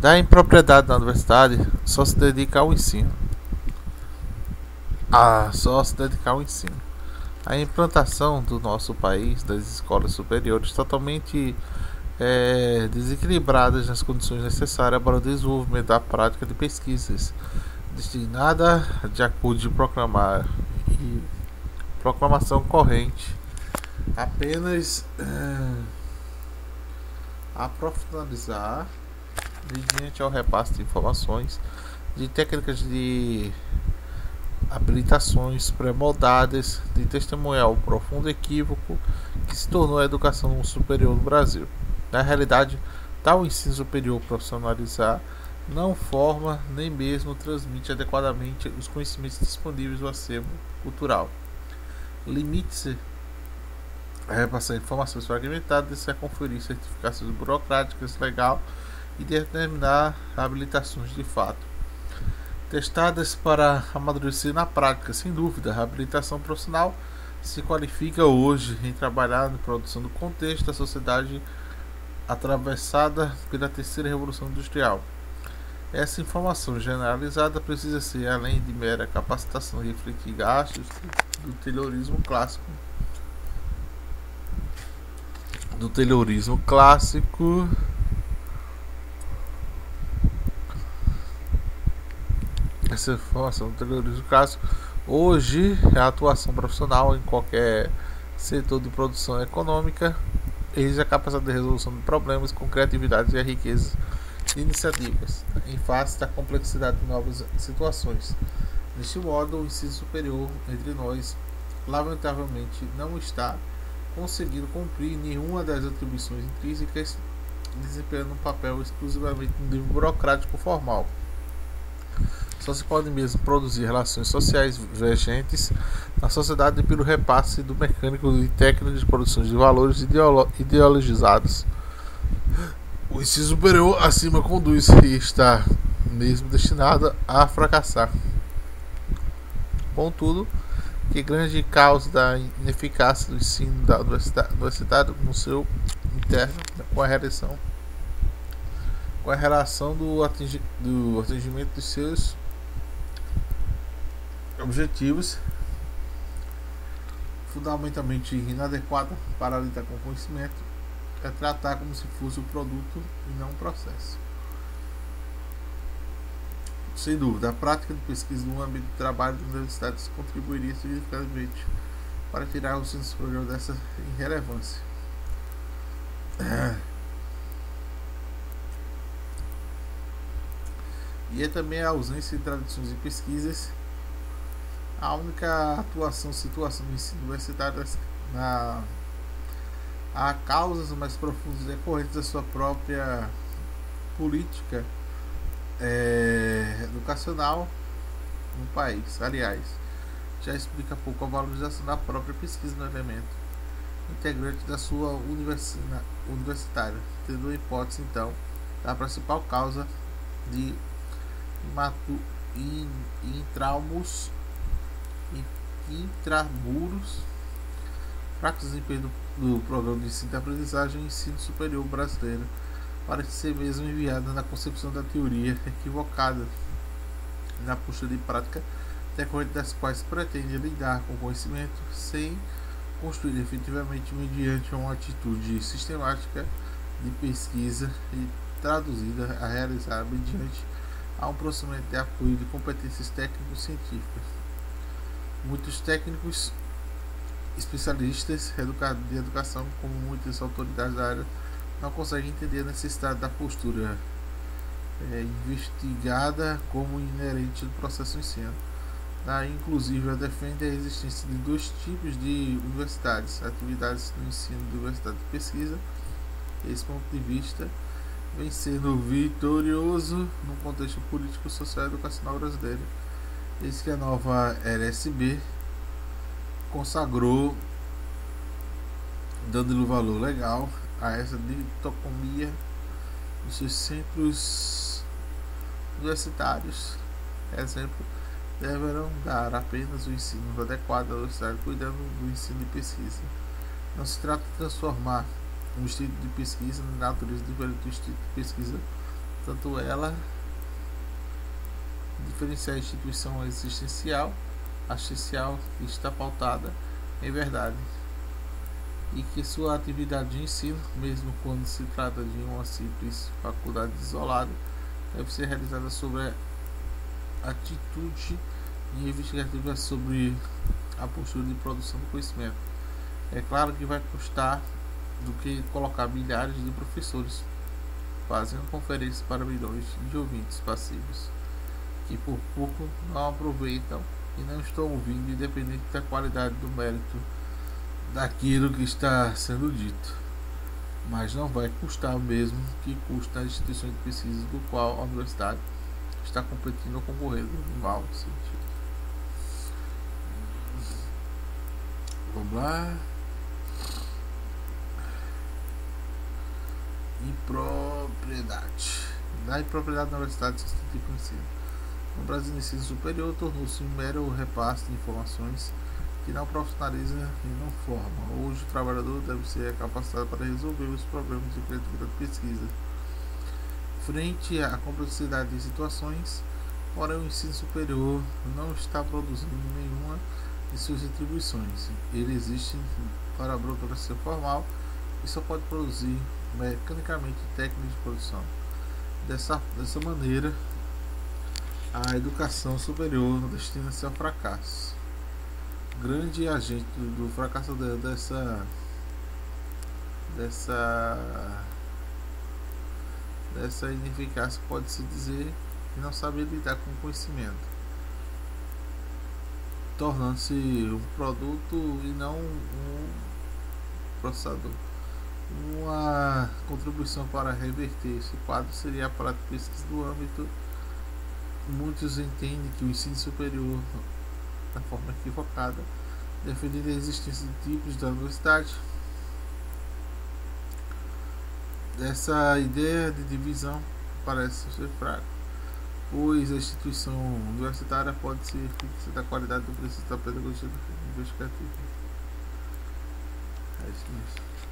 Da impropriedade da universidade só se dedica ao ensino. A implantação do nosso país das escolas superiores totalmente desequilibradas nas condições necessárias para o desenvolvimento da prática de pesquisas, destinada de acordo de proclamação corrente, apenas a profissionalizar mediante ao repasse de informações, de técnicas de habilitações pré-moldadas, de testemunhar o profundo equívoco que se tornou a educação superior no Brasil. Na realidade, tal ensino superior profissionalizar não forma nem mesmo transmite adequadamente os conhecimentos disponíveis do acervo cultural. Limite-se a repassar informações fragmentadas e a conferir certificações burocráticas legal e determinar habilitações de fato, testadas para amadurecer na prática. Sem dúvida, a habilitação profissional se qualifica hoje em trabalhar na produção do contexto da sociedade atravessada pela terceira revolução industrial. Essa informação generalizada precisa ser, além de mera capacitação, refletir gastos do Taylorismo clássico. Essa informação do Taylorismo clássico hoje é a atuação profissional em qualquer setor de produção econômica, exige a capacidade de resolução de problemas com criatividade e a riqueza de iniciativas em face da complexidade de novas situações. Deste modo, o ensino superior entre nós, lamentavelmente, não está conseguindo cumprir nenhuma das atribuições intrínsecas, desempenhando um papel exclusivamente no nível burocrático formal. Só se pode mesmo produzir relações sociais vigentes na sociedade pelo repasse do mecânico e técnico de produção de valores ideologizados. O ensino superior acima conduz e está mesmo destinado a fracassar. Contudo, que grande causa da ineficácia do ensino da universitário no seu interno, com a relação do atingimento dos seus objetivos, fundamentalmente inadequada para lidar com o conhecimento, é tratar como se fosse um produto e não um processo. Sem dúvida, a prática de pesquisa no âmbito do trabalho das universidades contribuiria significativamente para tirar o ensino superior dessa irrelevância. E é também a ausência de tradições de pesquisas a única situação do ensino universitário há causas mais profundas decorrentes da sua própria política educacional no país. Aliás, já explica pouco a valorização da própria pesquisa no elemento integrante da sua universitária, tendo a hipótese, então, da principal causa de intramuros, fraco desempenho do programa de ensino e aprendizagem e ensino superior brasileiro, parece ser mesmo enviada na concepção da teoria equivocada na postura de prática decorrente das quais pretende lidar com o conhecimento sem construir efetivamente mediante uma atitude sistemática de pesquisa e traduzida a realizar mediante a um procedimento de apoio de competências técnicos científicas. Muitos técnicos especialistas de educação, como muitas autoridades da área, não conseguem entender a necessidade da postura investigada como inerente do processo de ensino. Daí, inclusive, defende a existência de dois tipos de universidades: atividades no ensino de universidade de pesquisa. Esse ponto de vista vem sendo vitorioso no contexto político, social e educacional brasileiro, desde que a nova LSB consagrou, dando-lhe o valor legal a essa dicotomia dos seus centros universitários. Exemplo, deverão dar apenas o ensino adequado à universidade, cuidando do ensino de pesquisa. Não se trata de transformar um instituto de pesquisa na natureza diferente do instituto de pesquisa tanto ela diferenciar a instituição existencial, assistencial, que está pautada em verdade, e que sua atividade de ensino, mesmo quando se trata de uma simples faculdade isolada, deve ser realizada sobre a atitude investigativa sobre a postura de produção do conhecimento. É claro que vai custar do que colocar milhares de professores fazendo conferências para milhões de ouvintes passivos que por pouco não aproveitam e não estão ouvindo, independente da qualidade do mérito daquilo que está sendo dito. Mas não vai custar o mesmo que custa as instituições de pesquisa do qual a universidade está competindo ou concorrendo no mau sentido. Vamos lá. Impropriedade. Da impropriedade da universidade se institui ensino. No Brasil, o ensino superior tornou-se um mero repasse de informações que não profissionaliza e não forma. Hoje, o trabalhador deve ser capacitado para resolver os problemas de criatividade de pesquisa. Frente à complexidade de situações, porém, o ensino superior não está produzindo nenhuma de suas atribuições. Ele existe para a burocracia formal e só pode produzir mecanicamente técnicas de produção. Dessa maneira, a educação superior destina-se ao fracasso. Grande agente do fracasso dessa ineficácia pode-se dizer que não saber lidar com o conhecimento, tornando-se um produto e não um processador. Uma contribuição para reverter esse quadro seria a prática de pesquisa do âmbito. Muitos entendem que o ensino superior, da forma equivocada, defendendo a existência de tipos da universidade. Essa ideia de divisão parece ser fraca, pois a instituição universitária pode ser fixa da qualidade do princípio da pedagogia investigativa. É isso mesmo.